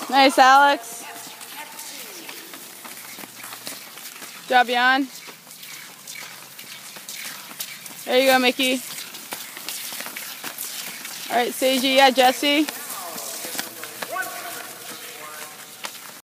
Nice, Alex. Job, Jan. There you go, Mickey. All right, Seiji. Yeah, Jesse.